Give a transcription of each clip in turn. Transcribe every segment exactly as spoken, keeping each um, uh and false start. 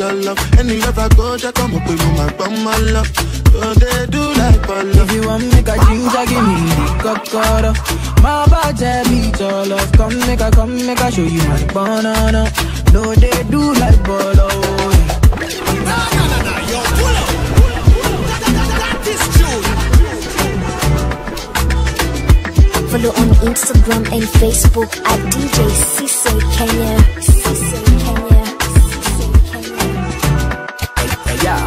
your love. Any love I go, just come up with my bum, my love. So they do like for love. If you want make a ginger, give me the cocoa. My body beat your love. Come make a, come make a show you my banana. No, they do like bolo. No, no, no, no, yo, pull up. That is true. Follow on Instagram and Facebook at D J Cisse Kenya. Cisse Kenya. Cisse Kenya. Hey, hey,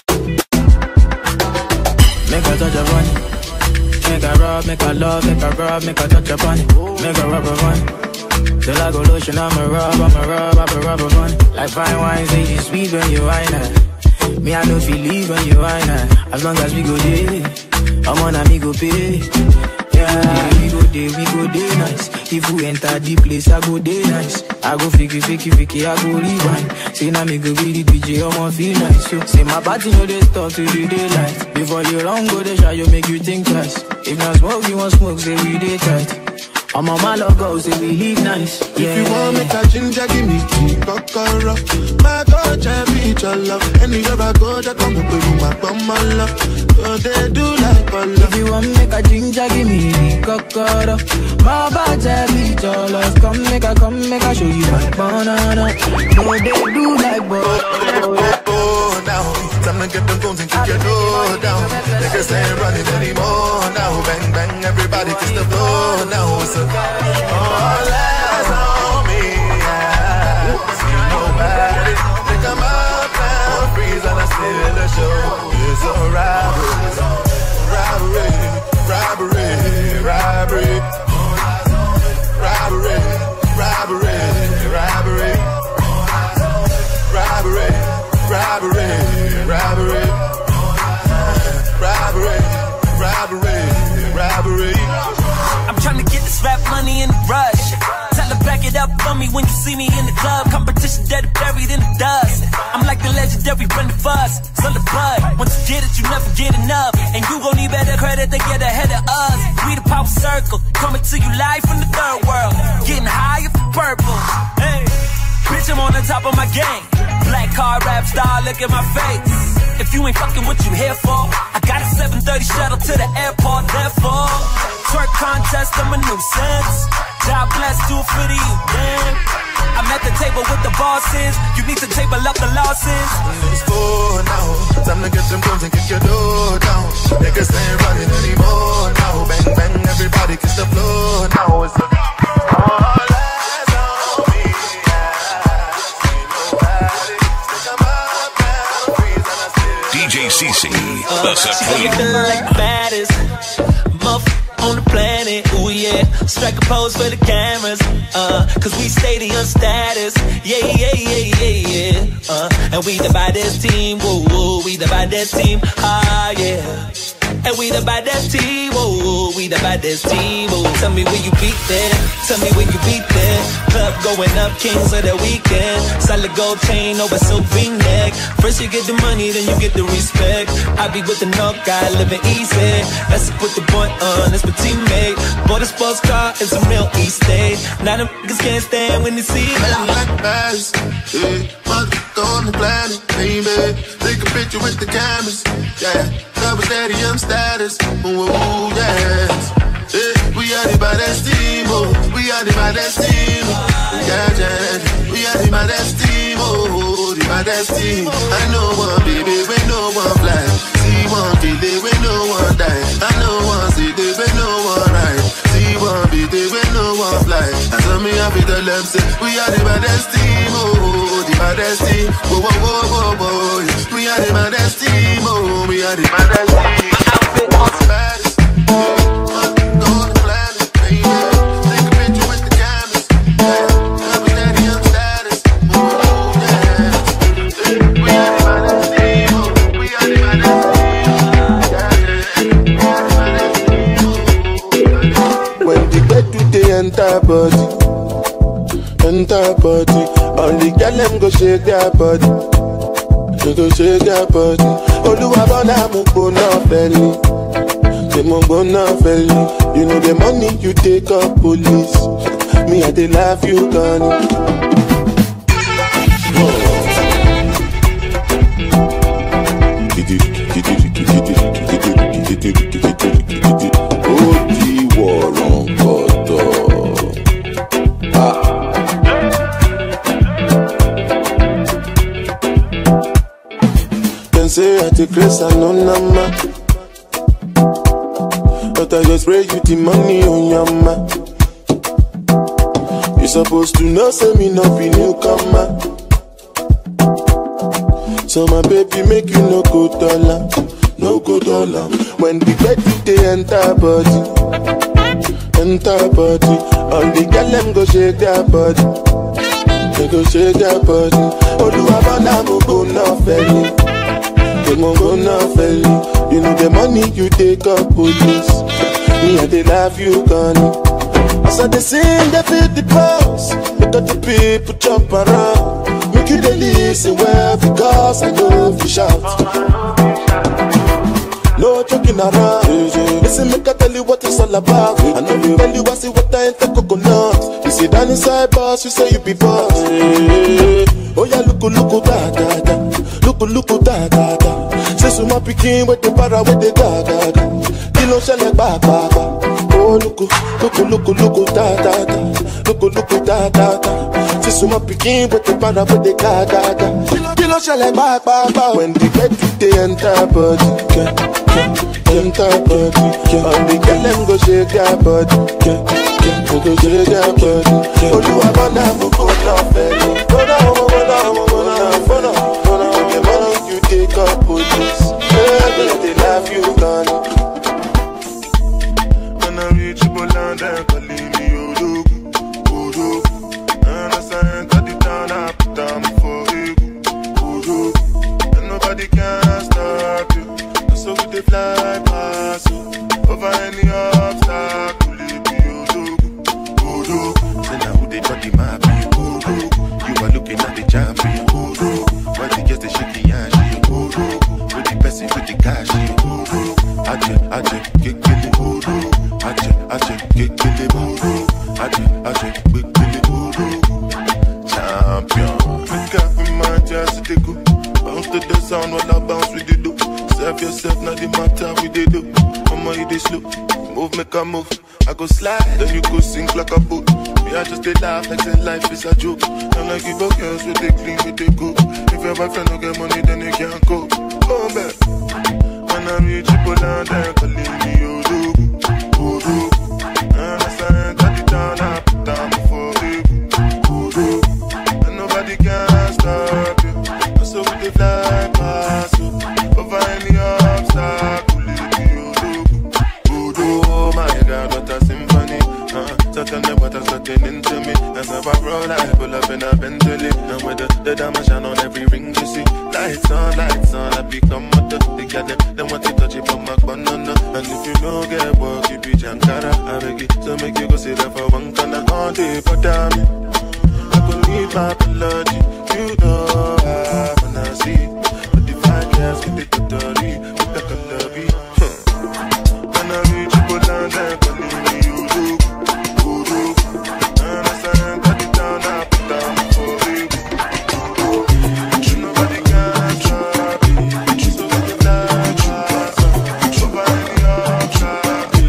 make a touch upon it. Make a rub, make a love, make a rub, make a touch upon it. Make a rub upon it. Till I go lotion, I'm a rub, I'm a rub, I'm a rub upon it. Like fine wine, say you sweet when you wine it. Me, I don't feel leave when you wine it. As long as we go there, I'm on a me go pay. Yeah, we go there, we go there nice. If we enter the place, I go there nice. I go fiki, fiki, fiki, I go rewind. Say now me go be the D J, I'ma feel nice. So, say my body know they stop to the daylight. Before you run, go the shot, you make you think twice. If not smoke, you want smoke, say we day tight. I'm on my logo, say we live nice. Yeah. If you want me to ginger, give me the cocoa. My coach, I beat your love. Any love I go, just come up with my bum, my love. So they do like for love. If you want make a ginger, give me the cocoa. My body beat your love. Come make a, come make a show you my banana. No, they do like bolo. Oh, oh, oh, now time to get them phones and kick your door down. Niggas ain't running anymore now. Bang, bang, everybody kiss the floor now. It's a all eyes on me. I see nobody. Think I'm up now, freeze and I steal the show. It's a robbery, robbery, robbery, robbery, robbery, robbery, robbery, robbery, robbery, robbery, robbery, robbery, robbery. I'm trying to get this rap money in the rush. Tell her back it up for me when you see me in the club. Competition dead buried in the dust. I'm like the legendary Brenda Fuss. Son of bud. Once you get it, you never get enough. And you gon' need better credit to get ahead of us. We the power circle. Coming to you live from the third world. Getting higher for purple. Hey, bitch, I'm on the top of my game. Black car rap star, look at my face. If you ain't fucking what you here for, I got a seven thirty shuttle to the airport, therefore twerk contest, I'm a nuisance. God bless, do it for the you, damn. I'm at the table with the bosses. You need to table up the losses. It's four now. Time to get them guns and kick your door down. Niggas ain't running anymore now. Bang, bang, everybody kiss the floor now. It's a all eyes on me. I see nobody. Think I'm up now, freeze and I still D J Cisse, the Supreme. She like the baddest motherfucker on the planet, ooh yeah. Strike a pose for the cameras, uh, cause we stadium status. Yeah, yeah, yeah, yeah, yeah. Uh, and we the baddest team, woo, woo. We the baddest team, ah, yeah. And we the baddest team, woo, we the baddest team, woo. Tell me when you beat that, tell me when you beat that. Club going up, kings of the weekend. Solid gold chain over silver neck. First you get the money, then you get the respect. I be with the knock guy, living easy. Let's put the boy on, that's my teammate. Bought a sports car, it's a real East State. Now them niggas can't stand when they see me. I'm like bass, yeah. Motherfucker on the planet, baby. Take a picture with the cameras, yeah. Cover stadium status, ooh, ooh, yes. Yeah, we are the baddest team, oh. We are the baddest team, yeah, yeah. We are the baddest team, oh. The baddest team. I know one baby, we no one fly. See one kill it, we no one die. I know one city, we no one ride. See one beat it, we no one fly. I tell me I be the left say, we are the baddest team, oh. The baddest team, whoa, whoa, whoa, whoa, whoa. We are the baddest team, oh. We are the baddest team. My outfit on the baddest. Enter body, enter body. All the girl them go shake their body, they go shake their body. Oluwa bona mo go na felly, they mo go na felly. You know the money you take up police, me I dey laugh you gone. Say I take grace and no nama, but I just pray you the money on your ma. You supposed to know, say me not be newcomer. So my baby make you no go dollar, no go dollar. When the bed they enter body, enter body. All the girl them go shake their body, they go shake their body. Oluwabana mo go na feli. You know the money you take up police. Me and they love you gone. As I they sing, they feel the pulse. Look at the people jump around. Make you they listen well because I know if you shout. No joking around. Listen, make I tell you what it's all about. I know you tell you I see what I ain't the coconut. You sit down inside boss, you say you be boss. Oh yeah, look, look, da da da. Look, look, da da da. Say so my picking with the para with the da da da. Kilo shell like ba ba ba. Oh look, look, look, look, da da da. Look, look, da da da. Say so my picking with the para with the da da da. Kilo shell like ba ba ba. When the bed they enter body, enter body. All the girl them go shake their body, go go shake their body. Oh you are gonna go go down, go down, go down, go down, go down. The money you take up police, yeah, they love you gone. When I reach Poland, they're calling me Odogu, Odogu. And I say, got it down, I put down for Egu, Odogu. And nobody can stop you. So we they fly past you, over any obstacle, leave me Odogu, Odogu. Then now who they got the map, Odogu. You are looking at the champion, Odogu. Why they just a shaky ass, Odogu. With the person with the cash, Odogu. Aje, aje, get kill it, Odogu. Aje, aje, get kill it, Odogu. Aje, aje, get kill it, Odogu. Champion. Look at me, man, just to go. Bounce to the sound while I bounce with the dope. Serve yourself, not the matter we they do. Mama, you they slow. Move, make a move. I go slide, then you go sink like a boat. Me, I just they laugh like say life is a joke. And I give up girls with they clean, with they go. If your boyfriend don't get money, then you can't go. Come back. When I reach Poland, they're calling me Odogu, Odogu. And I say, got it down, I put down for you, Odogu. And nobody can stop you. So we they fly past you, over any obstacle, leave me Odogu, Odogu. My God, what a symphony. Uh, certainly what has gotten into me. As I roll, I pull up in a Bentley. And with the, the diamond shine on every ring you see. Lights on, lights on, I become a duck. They got them, they want to touch it from my banana. And if you don't get work, you be Jankara. I beg it, so make you go sit there for one corner. All day for damn it. I could leave my blood, you know I wanna see. But the fine girls with the cutlery, with the cutlery. When I reach Poland, they're calling me Odogu, Odogu. And I say, cut it down, I put down for you. Nobody can stop me. So we can fly past you, over any obstacle.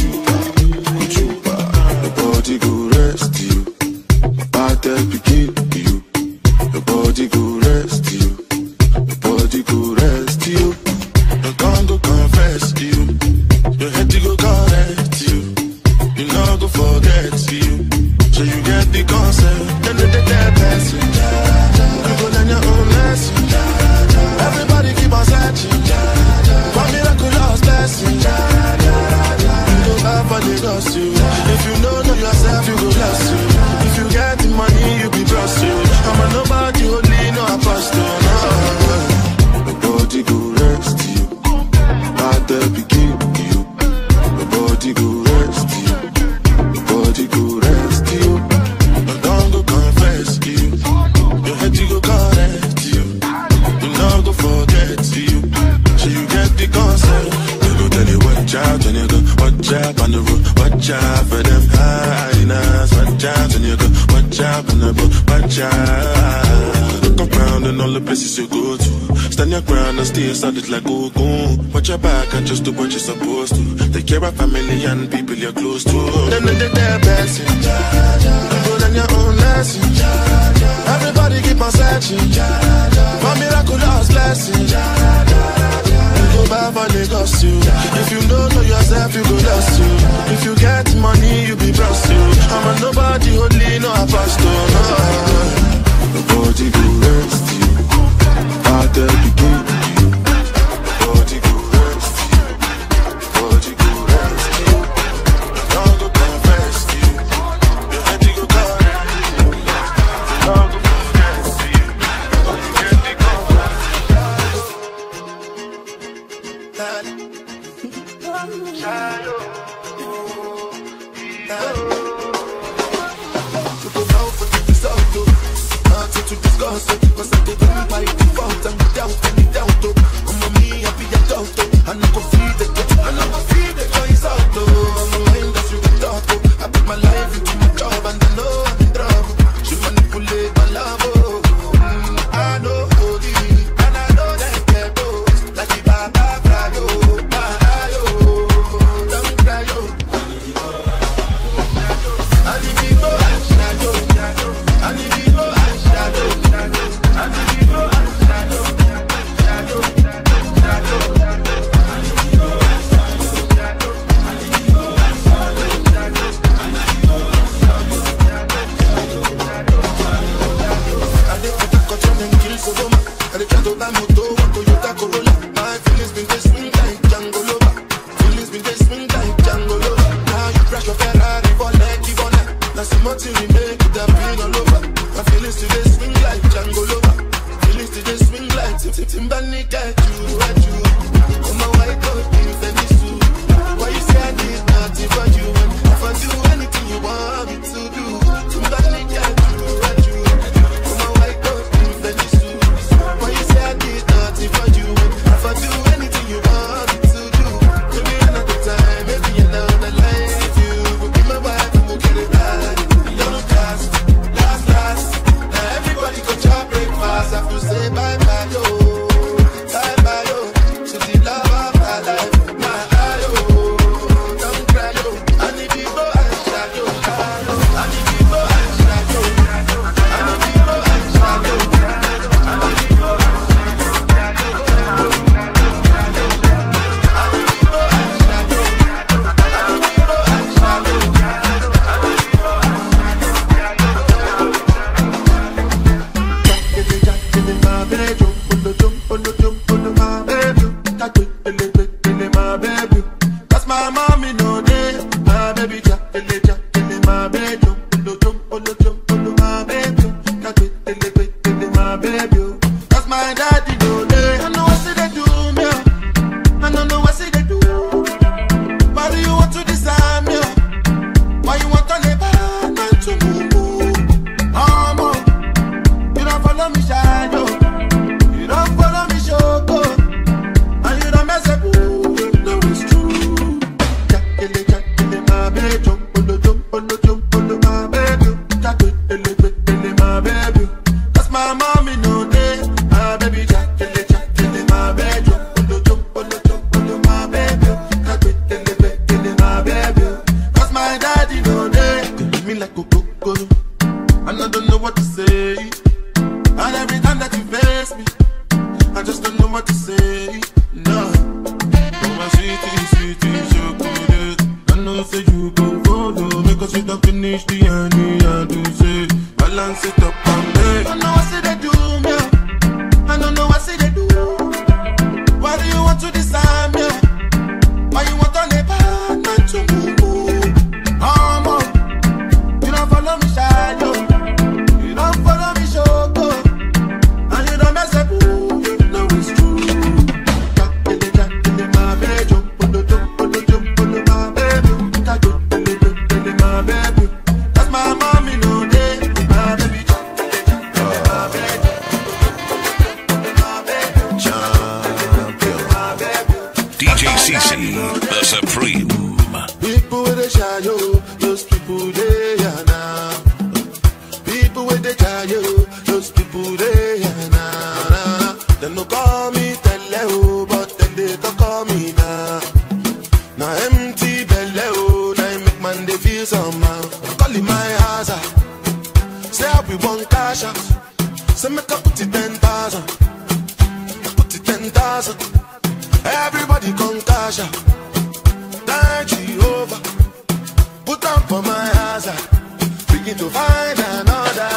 Your body go rest you, my body begin you. Your body go rest you, your body go rest you. Your tongue go confess you, your head go correct you. You know go forget you, so you get the concept. Then they take their blessing. You go learn your own lesson. Everybody keep on searching for miraculous blessing. You go back for the lost you. If you know know yourself, you go lost you. If you get the money, you be trust you. I'm a nobody, only no apostle. No. The body go rest you, body begin you. The body go rest you, the body go rest you. Your tongue go confess you, your head go correct you. You know go forget you, so you get the concept. You go tell you watch out when you go, watch out on the road, watch out for them hyenas. Watch out when you go, watch out on the road, watch out. Look around around in all the places you go to. Stand your ground and stay solid like Goku. Watch your back and just do what you're supposed to. Take care of family and people you're close to. Them in the their blessing. Put on your own lesson. Everybody keep on searching for miraculous blessings. You go buy for Lagos you. If you don't know yourself, you go lost you. If you get money, you be prostitute. I'm a nobody, only no apostle. No. Nobody go rest you. I tell you go. Nobody go rest you. Nobody go rest you. Don't go confess you. You had to go down. Don't go confess you. You had to go down. To discuss it, cause I did it by default and without any doubt. I'm on me, I be a doubt. I know go feed it, I know go feed it, choice out. I'm a mind that's you can talk. I put my life into my job and I know I'm in trouble. She manipulate my love. Mm, I know holy, and I know that get those. Like the Baba Frayo, Bahayo, don't cry, yo. I need people, I shadow, I need people, I shadow. People with the child, those people they are now. ten thousand. Everybody come cash out. Thank Jehovah. Put on for my hazard. Begin to find another.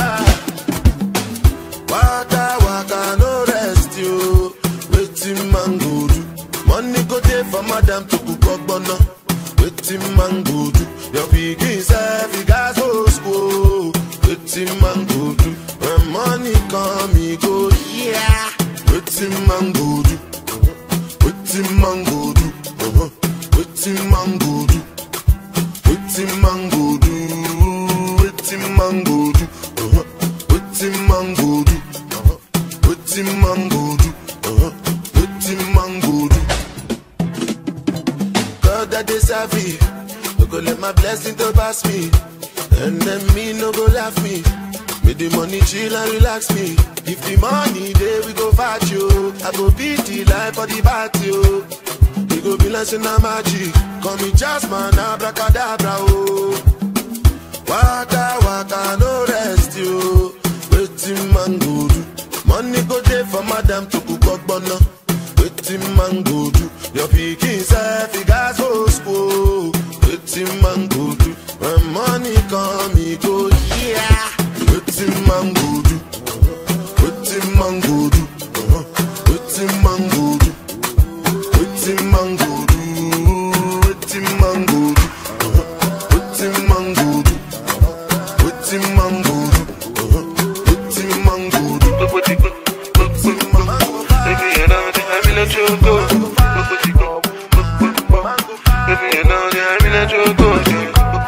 Waka waka no rest you. Waiting mango do. Money go there for madam to cook up bono. Waiting mango do. Your pikin self you got so school. Waiting mango do. When money come me go yeah. Waiting mango do. Waiting mango do. Uh-huh. Waiting mango do. Waiting mango do. Waiting mango do. Uh-huh. Waiting mango do. Uh-huh. Waiting mango do. Uh-huh. Waiting mango do. God that they serve me, no go let my blessing to pass me. And then me no go laugh me. Make the money chill and relax me. If the money there we go fight you. I go beat the life for the battle. We go be like a magic. Call me Jasmine, abracadabra oh. Waka waka no rest you. Waiting mango do. Money go there for madam to cook up bono. Waiting mango do. Your pikin self you got so school. Waiting mango do. When money come me go yeah. Waiting mango do. Waiting mango do. Waiting mango do. Waiting mango do. Waiting mango do. Waiting mango do. Waiting mango do. Waiting mango do. Waiting mango. Baby, you know that I'm in a choco. Baby, you know that I'm in a choco.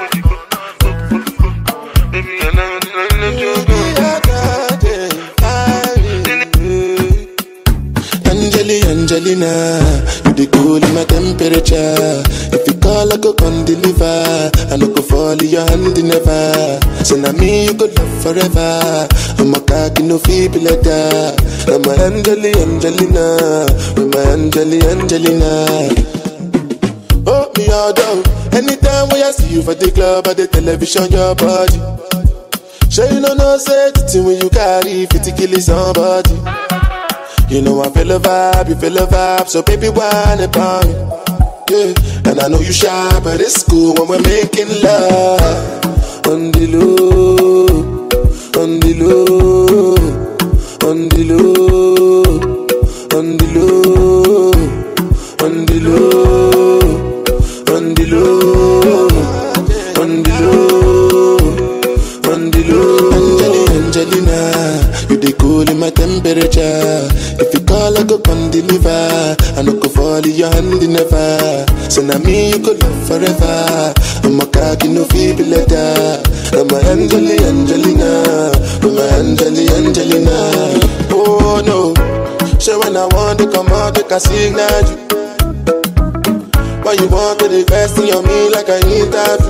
Angelina, you the cool in my temperature. If you call, I go come deliver. I no go fall in your hand never. So now me you go love forever. I'm a cocky no feeble like that. I'm my Angeli Angelina, with my Angeli Angelina. Oh me all down. Anytime when I see you for the club or the television, your body. Sure you know no say the thing when you carry fifty kill somebody. You know I feel a vibe, you feel a vibe, so baby whine about me. Yeah, and I know you shy, but it's cool when we're making love. On the low, on the low, on the low, on the low, on the low, on the low, on the low, on the low. Angelina, Angelina, you the cool in my temperature. If you call, I go come deliver. I no go fall in your hand never. So now me you go love forever. I'm a cocky no feeble letter. I'm a Angeli Angelina, I'm a Angeli Angelina. Oh no, so when I want to come out, they can signal you. Why you want to invest in me like I interview?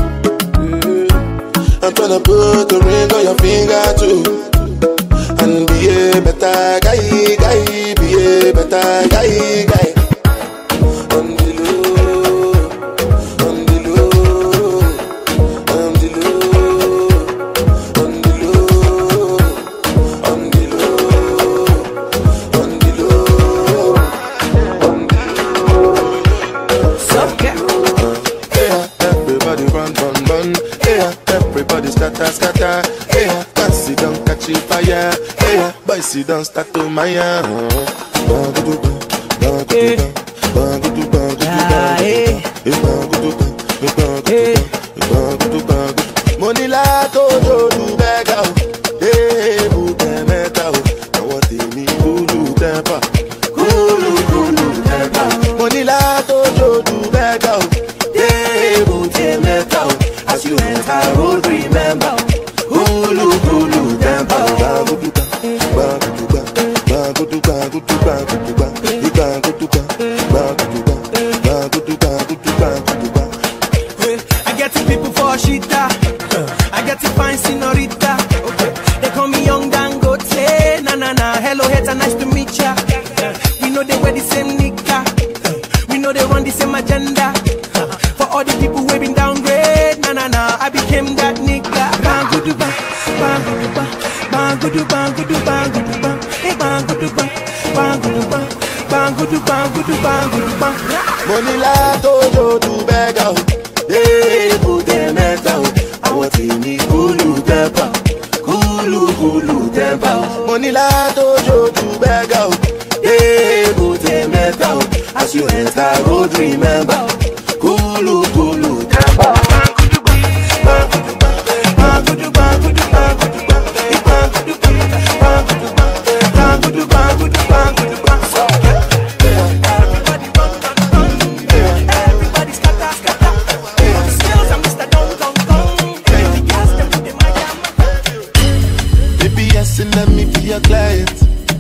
I'm tryna put a ring on your finger too. And be a better guy, guy, be a better guy, guy. On the low, on the low, on the low, on the low, on the low, on the low, on the low. Suck it. Yeah, everybody run, run, run. Yeah, everybody scatter, scatter. Yeah, fancy don't catch it fire. Yeah, boy, see don't start to my money la to do do bega. Hey, buke meta. I want the me kulu temper. Kulu kulu temper. Money la to do do bega. Hey, buke meta. As you enter, road remember. Kulu kulu temper. I get to people for shita. I get to find senorita. They call me Young Dangote. Na na na. Hello, hater, nice to meet ya. We know they wear the same nika. We know they run the same agenda. For all the people who been downgrade. Na na na. I became that nigga. Bang go do bang, bang go do bang, bang go do bang go do bang go do bang, hey bang go do bang, bang go do bang. bang, good bang, good bang, good bang. Money la dojo to beg out. Hey, put them out. I want to me kulu temper, kulu kulu temper. Money la dojo to beg out. Hey, put them out. As you enter road, remember, kulu kulu temper. Let me be your client.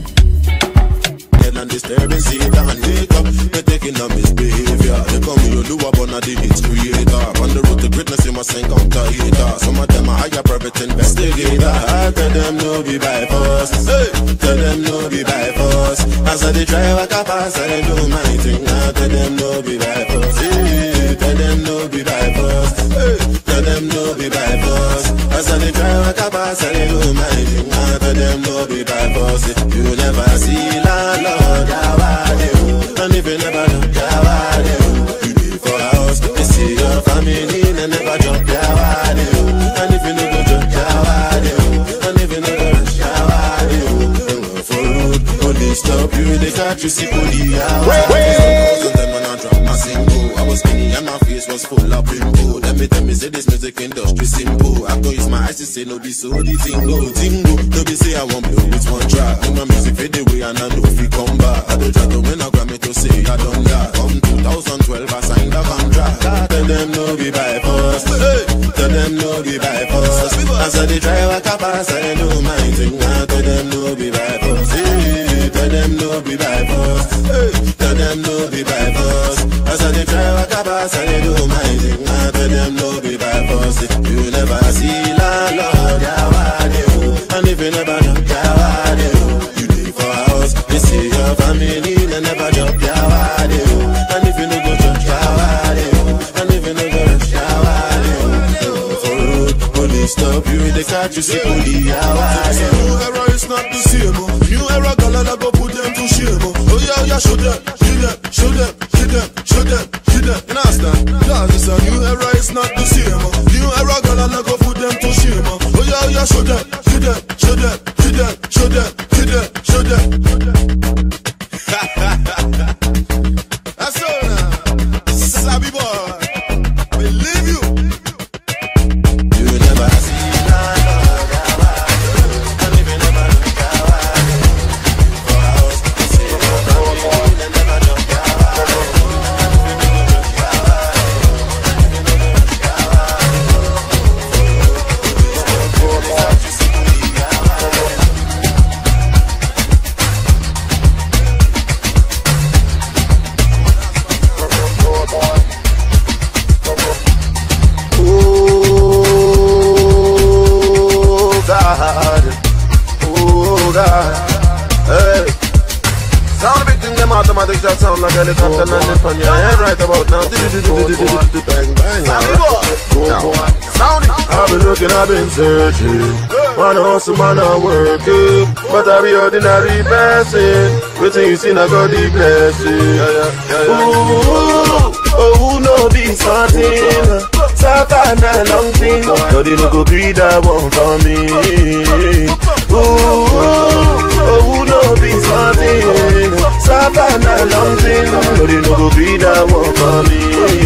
And disturbance, see that make up. They're taking on misbehavior. They call me Oluwa Bona, the hits creator. On the road to greatness, you must encounter hater. Some of them are higher private investigator. I tell them no be by force. Hey, tell them no be by force. As I they try walk a pass, I do my thing. I tell them no be by force. Hey, tell them no be by force. Hey, tell them no be by force. As I they try walk a pass, I do my thing. I tell them no be by force. You never see la la. And if you never know, you live for a house. You see your family and never jump, and if you never jump, and if you never rush, for road, police stop you, they catch you, see police. I was skinny and my face was full of pimple. Let me tell me, say this music industry simple. I go use my eyes to say no, this so the tingo, tingo. No be say I won't blow with one track. When my music fade away and I know if we come back. I don't try to win a Grammy to say I done that. Come two thousand twelve, I signed a contract. Tell them no be by force. Hey, tell them no be by force. As I they try walk a pass, I know my thing. I tell them no be by force. Hey, tell them no be by force. Hey, tell them no be by force. As I they try walk a pass, I do my thing. I tell them no be by force. You never see la Lord, and if you never know, you live for a house. You see your family, they never jump, and if you no go jump, and if you no go jump, for road, police stop you, they catch you, see police. New era is not the same. New era, girl, go put them to shame. Oh yeah, yeah, show them, show them, show them, show them, show them, show them. You understand? Cause it's a new era, it's not the same. New era, girl, go put them to shame. Oh yeah, yeah, show them, show them, show them, show them, show them, show them, show them. That's all now. Sabi boy, believe you. You never see that. Automatic that sound like helicopter landing on your head right about now. Bang bang. I've been looking, I've been searching. Wanna hustle, man, I'm working, but I be ordinary person. Waiting you see, I got the blessing. Ooh, oh, who know be something? Savannah long thing, but they no go breed that one for me. Ooh, oh, who know be something? Savannah long thing, but they no go breed that one for me.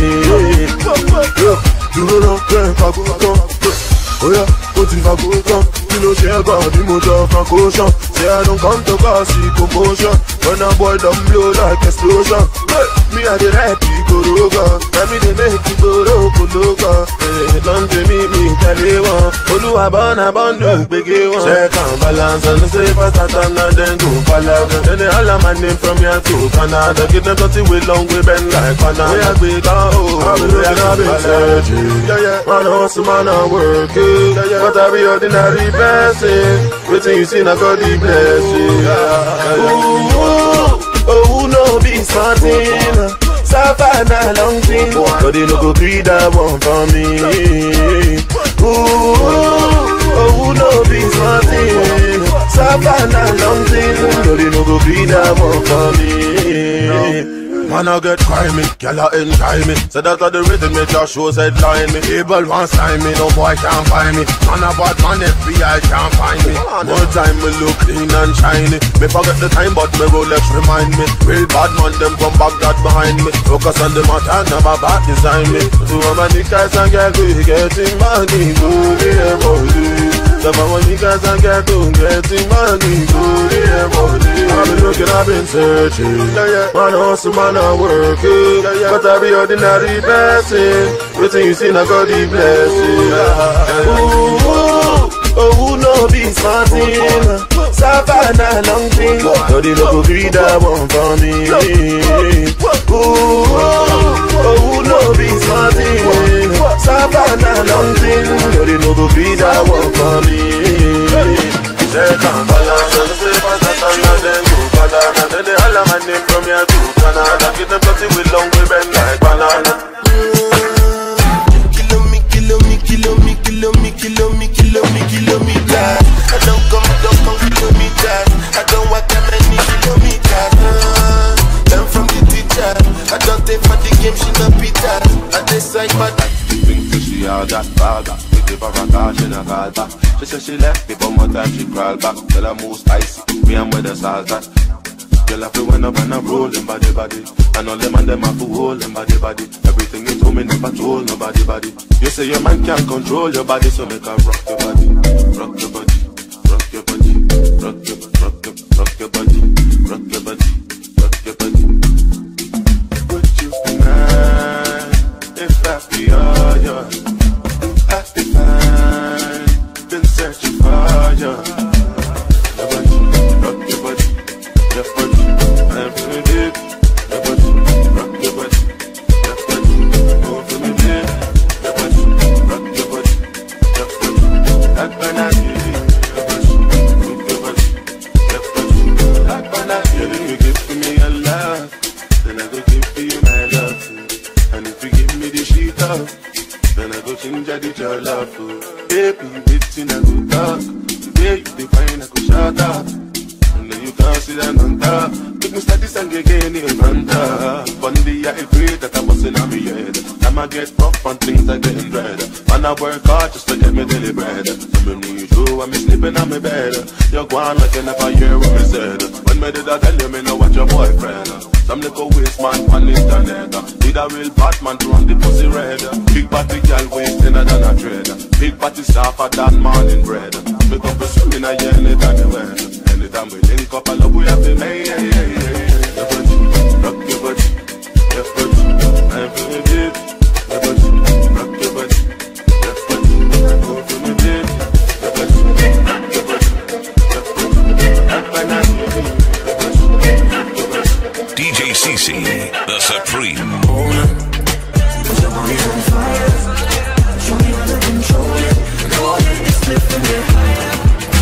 You don't know when I go down. Oh yeah, but if I go down, you know she got the motor from caution. Say I don't come to gossip commotion. When a boy don't blow like explosion. Hey, me I the right people over. Let me they make people go local. Hey, don't you meet me tell you one. Oluwa born a born do big one. Check and balance and say fast and then go follow. Then they all a man name from here to Canada. Give them thirty way long way bend like Canada. We a big oh, I've been looking, I've been searching. Yeah yeah, man hustle, man I working. Yeah, yeah. But I be ordinary person. Waiting you see, I got the blessing. Ooh, oh, who know be something? Savannah long thing, but they no go breed that one for me. Ooh, oh, who know be something? Savannah long thing, but they no go breed that one for me. Man, I get grimy, girl, I enjoy me. So that the rhythm make your shows headline me. People want sign me, no boy can't find me. Man, a bad man, F B I can't find me. More time me look clean and shiny. Me forget the time, but me Rolex remind me. Real bad man, them come back that behind me. Focus on the matter, never bad design me. So I'm a niggas and girl, we getting money, booty and booty. So I'm a niggas and girl, we getting money, booty and booty. I've been looking, I've been searching. Man, hustle, man, I'm working. But I be ordinary person. Waiting you see, I got the blessing. Ooh, oh, who know be smarting? Savannah long thing. So the local greed that one for me. Ooh, oh, who know be smarting? Savannah long thing. So the local greed that one for me. They can't balance on the paper, that's all of them go banana. Then they holler my name from here to Canada. Get them dirty with long way bend like banana. Kilo me, kilo me, kilo me, kilo me, kilo me, kilo me, kilometers. I don't come, don't come kilometers. I don't walk that many kilometers. Learn from the teacher. I don't take for the game, she not Peter. I decide my that. Think she all that bag. For a car, she not call back. She said she left me, but more time she crawl back. Tell her move spicy, me and where the salt at. Girl, I feel when up and I roll in body body. And all them and them have to hold in body body. Everything you told me never told nobody body. You say your man can't control your body, so make her rock your body, rock your body, rock your body, rock your rock your rock your body, rock your body, rock your body. Would you be mine if I be all yours? Happy fine, been searching for you. Your body, rock your body, your body, I'm feeling deep. Your body, rock your body, your body, I'm feeling deep. Your body, rock your body, your body, like banana. Your body, rock your body, your body, like banana. You give me your love, then I go give you my love. And if you give me the sheet up, then I go change I did your love for. Baby, waiting I go talk. Today you define I go shut up. And then you can't see that on top. Make me start this song again in front of. One day I pray that I wasn't on my head. I'ma get rough and things are getting better. Man I work hard just to get me daily bread. So me need you when me sleeping on my bed. You're gone like you never hear what me said. When me did I tell you me know what your boyfriend. Some little waste man on the internet. Need a real Batman to run the pussy red. Big body girl wasting than a trader. Big body softer than morning bread. Make up a swimming a year anytime you wear. Anytime we link up, I love we have to make. Yeah, yeah, yeah. Your body, rock your body, your body, I'm feeling deep. Your body, rock your body, your body, I'm feeling deep. Your body, rock your body, your body, I'm feeling deep. D J C C, the Supreme. Put your body on fire. Show me how to control it. Go ahead and slip and get higher.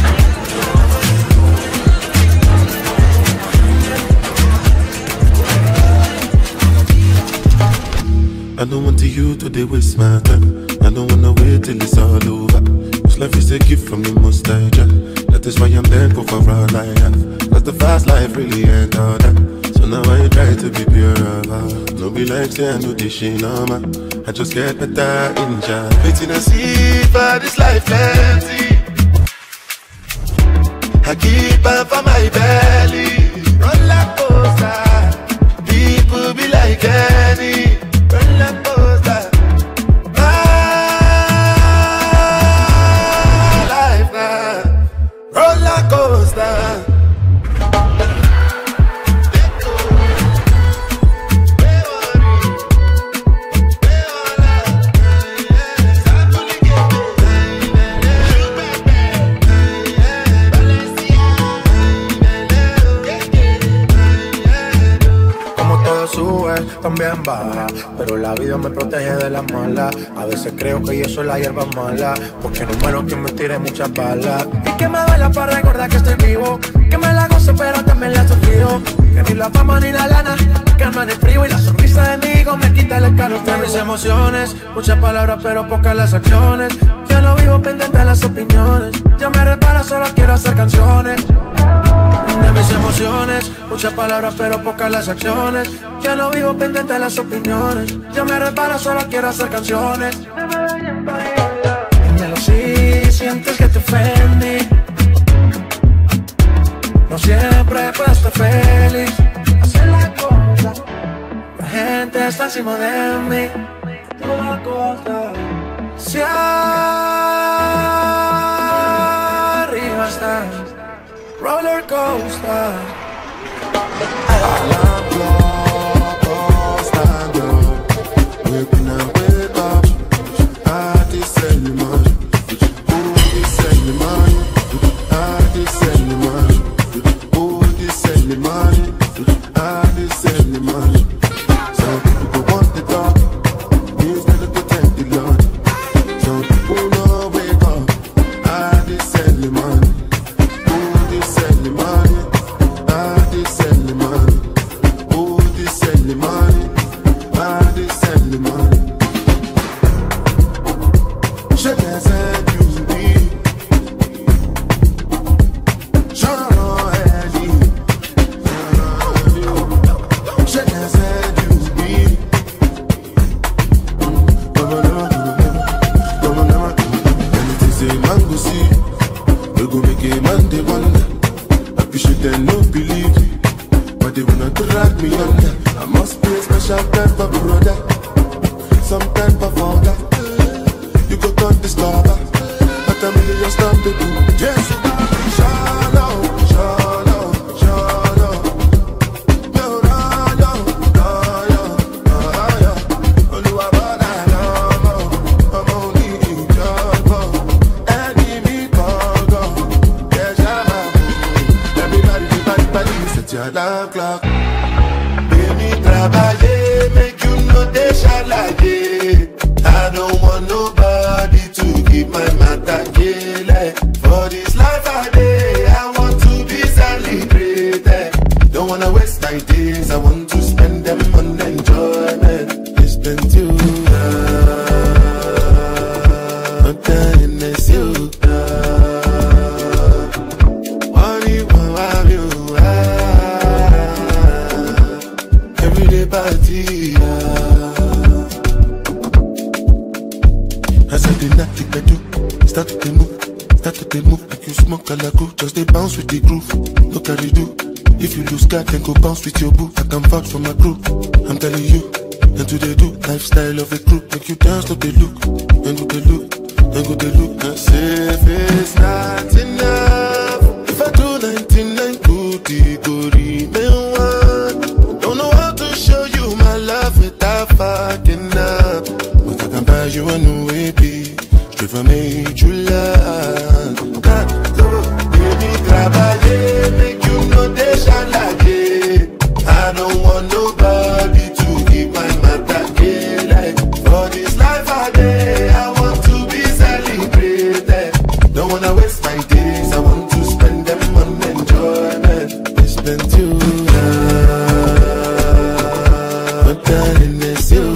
I don't want you to they waste my time. I don't wanna wait till it's all over. This life is a gift from the Most High Jah. That is why I'm thankful for all I have. Cause the fast life really ain't all that. So now I try to be pure of heart. No be like say I know this shit no man. I just get better in Jah. Waiting and see for this life plenty. I keep on for my belly. Roller coaster. People be like any. Roller coaster. My life now. Roller coaster. También baja, pero la vida me protege de las malas. A veces creo que yo soy la hierba mala, porque no muero que me tire muchas balas. Y que me duela para recordar que estoy vivo, que me la gozo pero también la he sufrido. Que ni la fama ni la lana calman el frío, y la sonrisa de mi hijo me quita el escalofrío. Mis emociones, muchas palabras pero pocas las acciones. Yo no vivo pendiente de las opiniones, yo me reparo, solo quiero hacer canciones. de mis emociones. Muchas palabras pero pocas las acciones. Ya no vivo pendiente de las opiniones. Ya me reparo, solo quiero hacer canciones. Dímelo si sientes que te ofendí. No siempre puedo estar feliz. Hacer la cosa. La gente está encima de mí. Toda cosa. Si arriba estás, roller coaster. I love your coaster, girl. Waking up, wake up. I just send you money. Ooh, just send you money. I just send you money. Ooh, just send you money. I just send you money. Some people want the dark. Means better protect the Lord. Some people know wake up. I just send you money. Ooh, just send you money. I just send you money. Ooh, just send you money. I just send you money. Je t'ai séduit. J'en ai dit. Je t'ai séduit. Anything say man go see, we go make a man they wonder. Appreciate them, no believe me, but they wanna drag me under. I must be a special type of brother, some type of father. You go turn discover, but I'm really just stop the do. Yes, shallow, shallow, shallow. No, no, no, no, no, no, no. Oluwa bana lomo, I'm only in trouble. Enemy congo, yeah, jama. Everybody, everybody, everybody, set your alarm clock. Baby, travailler, make you know they shalaye. I don't want nobody to keep my matter killing. For this life I day, I want to be celebrated. Don't wanna waste my days, I want to spend them on enjoyment. It's been too long, but then it's you. What do you want you? Everyday party. As I did not think I do, start to the move, start to the move like you smoke a lago. Just they bounce with the groove, look how they do. If you lose God, then go bounce with your boo. I can vouch for my crew, I'm telling you. And do they do, lifestyle of a crew. Make you dance, look they look, and go they look, and go they look. And say if it's not enough, if I do ninety-nine goody, go remain one. Don't know how to show you my love without fucking up. But I can buy you a new A P, straight from made you love. God, go, baby, travailler, make you know they shine like it. I don't want nobody to keep my matter killing. For this life I day, I want to be celebrated. Don't wanna waste my days, I want to spend them on enjoyment. It's been too long, but darling, it's you.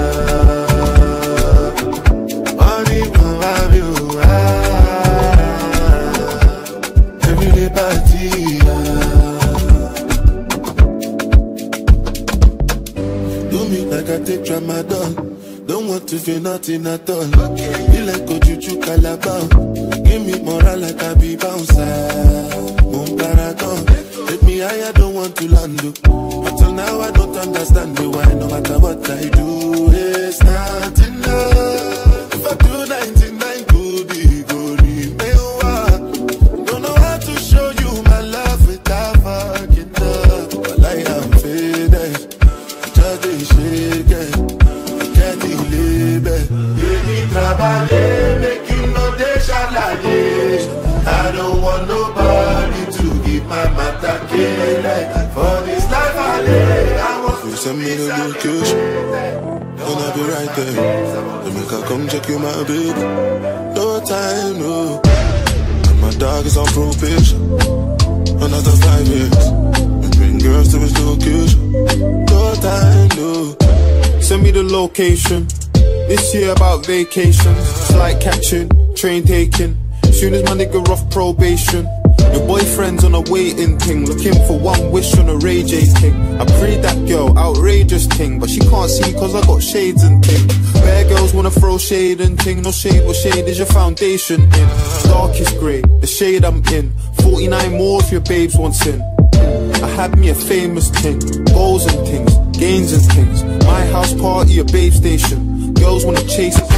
Take Ramadan, don't want to feel nothing at all. You like go juju calabar, give me moral like I be bouncer. Mon paragon, take me higher, don't want to land. Until now I don't understand the why. No matter what I do, it's not enough. If I do ninety-nine goody, goody, don't know how to show you my love without fucking up. But I am faded. Make you know they shalaye. I don't want nobody to give my matter killing. For this life I live, I want to send me the location, and I'll be right there. Let me come check you, my baby. No time, no. And my dog is on probation, another five years. We bring girls to his location. No time, no. Send me the location. This year about vacations, flight catching, train taking. Soon as my nigga off probation, Your boyfriend's on a waiting thing, looking for one wish on a Ray J thing. I prayed that girl, outrageous thing, but she can't see cause I got shades and thing. Bare girls wanna throw shade and thing, no shade, what shade is your foundation in? Darkest grey, the shade I'm in, forty-nine more if your babes wants in. I had me a famous thing, goals and things, gains and things. My house party, a babe station, girls wanna chase it.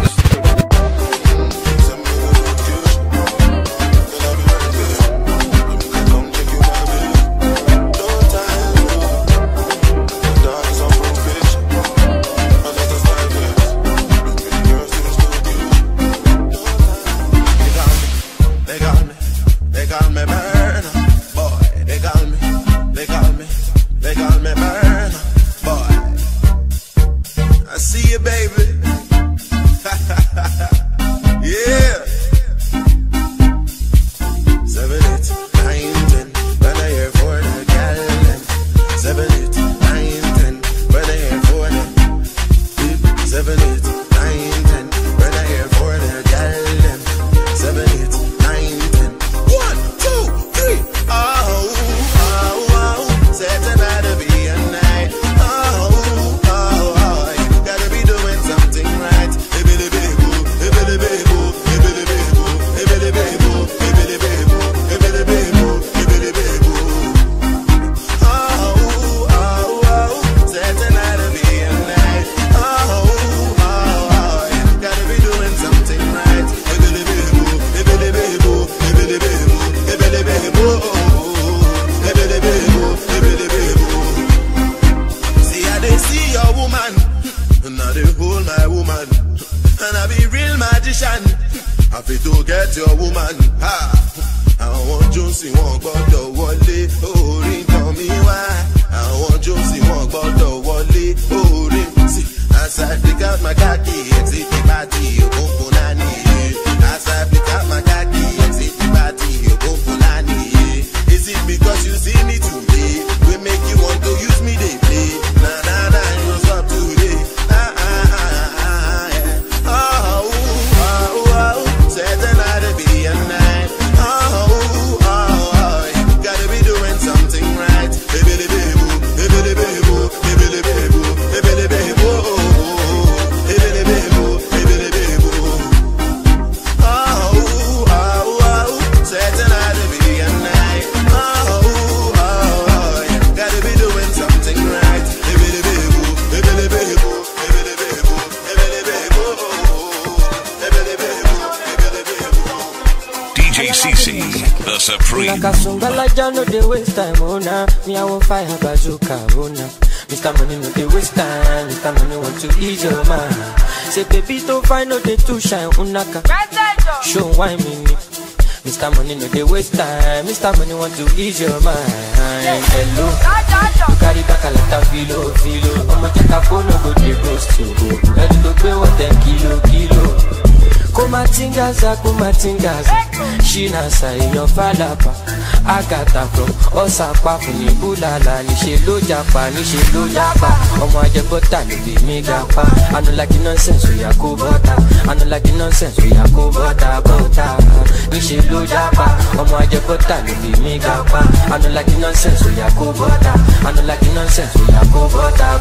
The Supreme. Like a Sumbala, no they waste time, oh nah. Me I won't fire bazooka, oh nah. Mister Money no they waste time, Mister Money want to ease your mind. Say baby don't find no they too shine, unaka. Show why me, Mister Money no they waste time, Mister Money want to ease your mind. Hello, you carry back a lot of filo, filo. I'ma check a phone, no go they ghost you. Ready to pay what ten kilo, kilo. Kumatingaza, kumatingaza, Shina say your falapa. Agata from Osapa funi bulala. Nishe lo japa, nishe lo japa. Omo aje bota ni bi mi gapa. I don't like the nonsense we ya ko bota. I don't like the nonsense we ya ko bota bota. Nishe lo japa. Omo aje bota ni bi mi gapa. I don't like the nonsense we ya ko bota. I don't like the nonsense we ya ko bota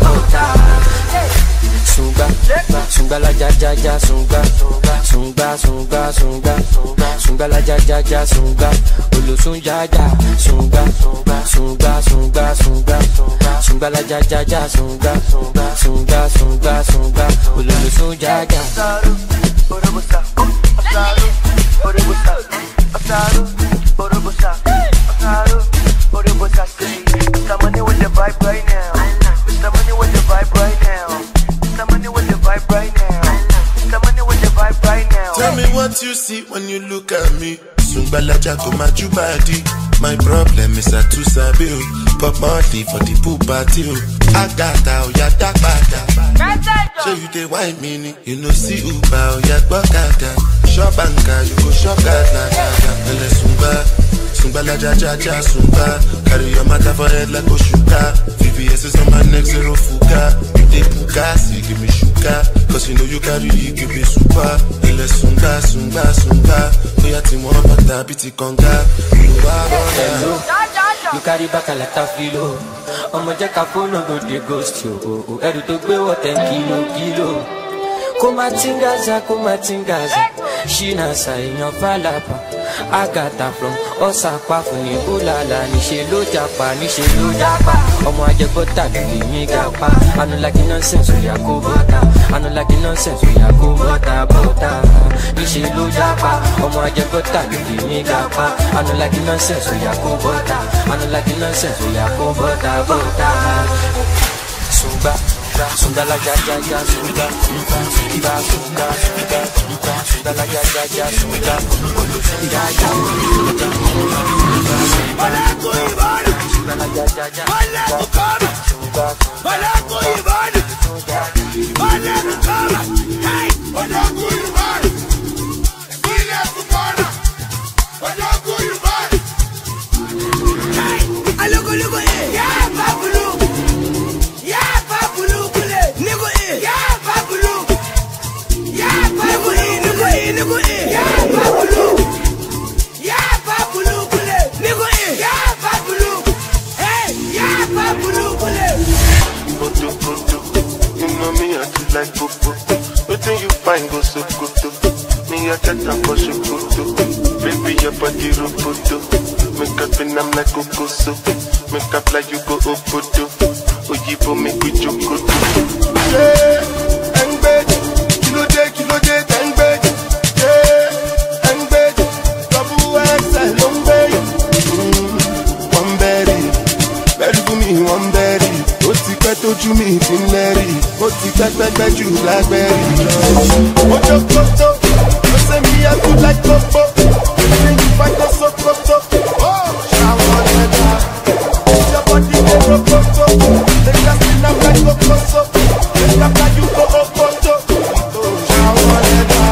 bota. Sunga, sunga la ja ja ja sunga, sunga sunga sunga, sunga la ja ja ja sunga, ulu sunga ja sunga, sunga sunga sunga, sunga la ja ja ja sunga, sunga sunga sunga, ulu sunga ja. Borobusa, asaru, borobusa, asaru, borobusa, asaru, borobusa. Mister Money with the vibe right now. Mister Money with the vibe right now. Mister Money with the vibe right now. Mister Money with the vibe right now. Tell me what you see when you look at me. Sungbala jako majubadi. My problem is I too sabi. Pop Marley for the pool party. I got out ya dark bada. Show you the white meaning. You know see uba ya bakada. Shop anka you go shop gada. Ele sunga. Sungbala ja ja ja sunga. Carry your matter for head like Oshuka. V V S is on my neck zero fuga. You dey puka, so you give me shuka. Cause Cause you know you carry you give it super. Ele sunga, sunga, sunga. Oya ti mo bata biti konga. Hello, you carry back a lot of filo. I'ma check a phone no go dey ghost you. Ẹrù tó gbé wọ ten kilo kilo. Kuma tingaza, kuma tingaza. Shina sa èèyàn falapa. Agatha from Osapa fún ní Ulala. Níṣe ló japa, níṣe ló japa. Ọmọ ajẹgbọ́ta lórí mi gapa. I no like the nonsense, oya kó bọ́ta. I no like the nonsense, oya kó bọ́ta bọ́ta. Níṣe ló japa. Ọmọ ajẹgbọ́ta lórí mi gapa. I no like the nonsense, oya kó bọ́ta. I no like the nonsense, oya kó bọ́ta bọ́ta. Sunga, sunga la ja ja ja sunga, sunga, sunga, sunga, sunga, sunga la ja ja ja sunga, ja ja. Bala ko ibana, sunga la ja ja ja. Bala ko kama, sunga, bala ko ibana, bala ko kama, hey, bala ko ibana, bala ko kama, bala ko ibana, hey, alogo alogo eh, ya babulu. Nigga eh, ya babulu, ya babulu kule. Nigga eh, ya babulu, hey, ya babulu kule. Bodo bodo, you know me I feel like bobo. Nothing you find go so good. Me I get up for so good. Baby your body roboto. Make up and I'm like cocoso. Make up like you go obodo. Oyibo make we joke. Yeah, and bed, kilo day, kilo day, and bed. One berry, ó ti pẹ́ tójú mi ti ń lẹ́rì, ó ti pẹ́pẹ́pẹ́ jù lágbẹ́rì lọ. Ó jó kótó, ó ṣe mí ẹkú láì kókó, ṣé ìfà tó so kótó, ó ṣàwọn ẹ̀dá. Ìjọba ti dé rokoto, lè ká sí náà láì kókóso, lè ká kájú kó ó kótó, ó ṣàwọn ẹ̀dá.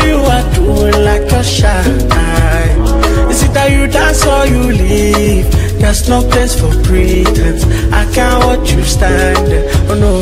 Is it that you dance or you leave? There's no place for pretense. I can't watch you stand there. Oh no.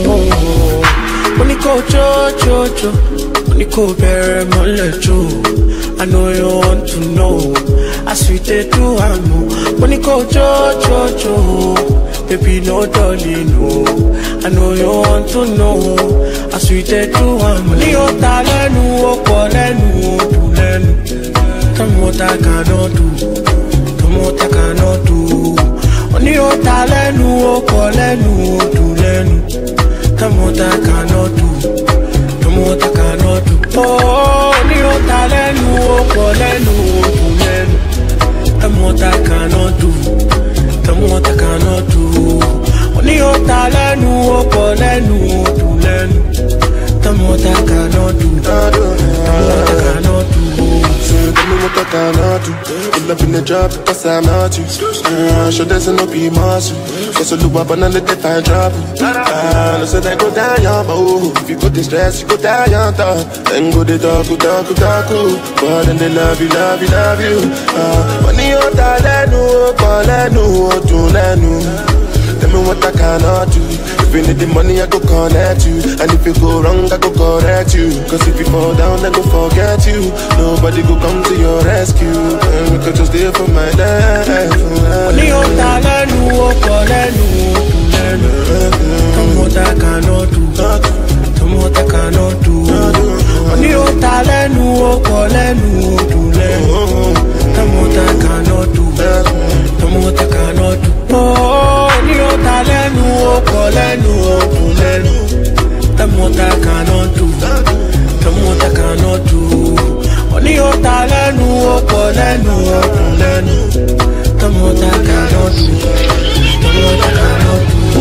When you go cho cho cho, when you go bury my lecho, I know you want to know. I sweet they do I know. When you go cho cho cho, baby no darling no. I know you want to know. I sweet they do I know. When you talenu o kolenu o tulenu, tell me what I cannot do. Tell me what I cannot do. When you talenu o kolenu o tulenu, tell me what I cannot do. Tell me what I cannot do. Oh, you talenu o kolenu o tulenu, tell me what I cannot do. Tell me what I cannot do. When you talenu o kolenu o tulenu, tell me what I cannot do. Tell me what I cannot do. So tell me what I cannot do. Pull up in the job because I'm not you. Uh, sure there's no be muscle. Cause I look up and let it find trouble. Uh, no say they go down your bow. If you go to stress, you go down your top. Then go the talk, go talk, go talk. But then they love you, love you, love you. Uh, when you're tired, no, call it, no, do let no. Tell me what I cannot do. If you need the money, I go connect you. And if you go wrong, I go correct you. Cause if you fall down, I go forget you. Nobody go come to your rescue. And we could just live for my life. When you talenu o kolenu o tulenu, tell me what I cannot do. Tell me what I cannot do. When you talenu o kolenu o tulenu, tell me what I cannot do. Tell me what I cannot do. Oh, when you talenu o kolenu o tulenu, tell me what I cannot do. Tell me what I cannot do. When you talenu o kolenu o tulenu, tell me what I cannot do. Tell me what I cannot do.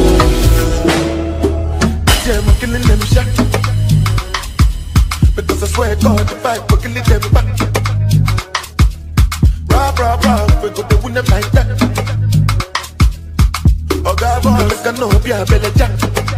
Yeah, I'm killing them shot. Because I swear God, if I go kill them back. Rob, rob, rob, we go to win them like that. Oh God, boy, I know be a better jack.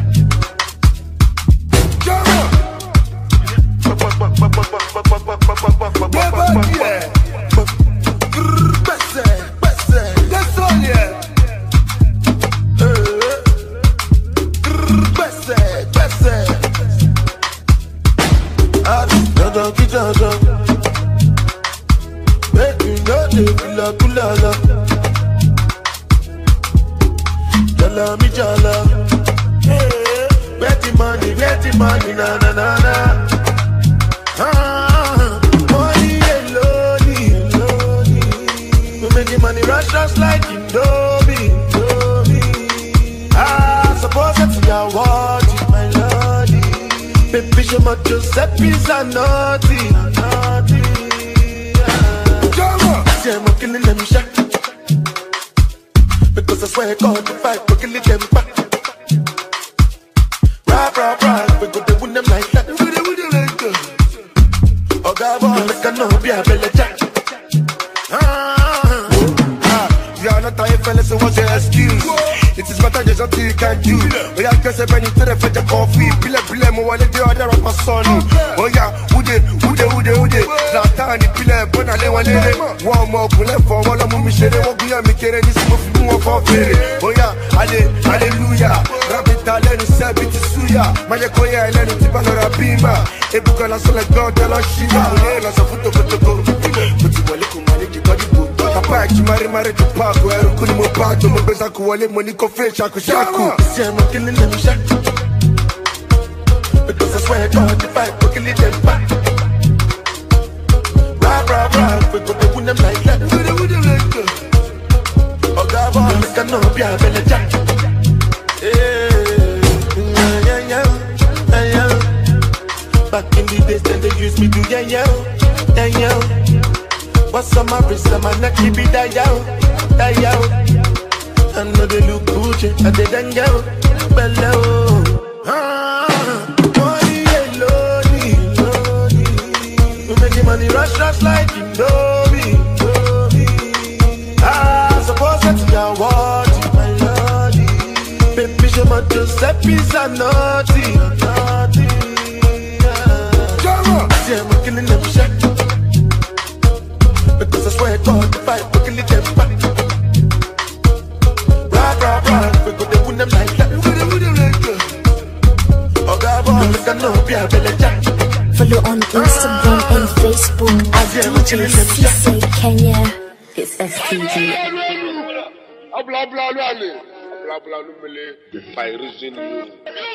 Jala mi jala, hey, where the money, where the money, na na na na. Ah, money alone, alone. We make the money rush rush like Indomie, Indomie. Ah, suppose that's your word, my lordy. Baby, show my Giuseppe's a naughty, naughty. See, I'm killing them shot. Because I swear God, if I go kill them back. Rah, rah, rah, we go to win them like that. We go to win them like that. Oh God, boy, like I know be a belly jack. Ah, ah, you are not tired, fellas, so what's your excuse? It is better just until you can't do. Oh yeah, cause I've been into the fetch a coffee. Pile, pile, mo wale de order of my son. Oh yeah, ude, ude, ude, ude. Zlatani, pile, bona le wale. One more, pule for wala mu mi shere. Waguya mi kere ni simo fi mu for fere. Oh yeah, ale, hallelujah. Rabita le nu sebi ti suya. Maye koya ele nu tiba no rabima. Ebuka la sole god la shiva. Mune la sa futo kotoko. Kuti wale kumani ki kodi bu. Papa ki mari mari tu pako. Eru kuni mo pato mo beza kuwale money ko fe shaku shaku. See I'm killing them shot. Because I swear God if I go kill them back. Rah rah rah, we go to win them like that. We go to win them like that. Oh God, boy, I know be a better jack. Yeah, yeah, yeah, yeah, yeah. Back in the days, then they used me to yeah, yeah, yeah, yeah. What's on my wrist, on my neck, keep it that yo, that yo. I know they look Gucci, I they done go below. Ah, money alone, alone. We making money rush, rush like Indomie, Indomie. Ah, suppose that's your word, my lordy. Baby, show my Giuseppe's a naughty, naughty. See, I'm killing them shot. Because I swear God, if I go kill them back. Follow on Instagram and Facebook at D J Cisse Kenya. It's S T G. Abla abla abla abla abla abla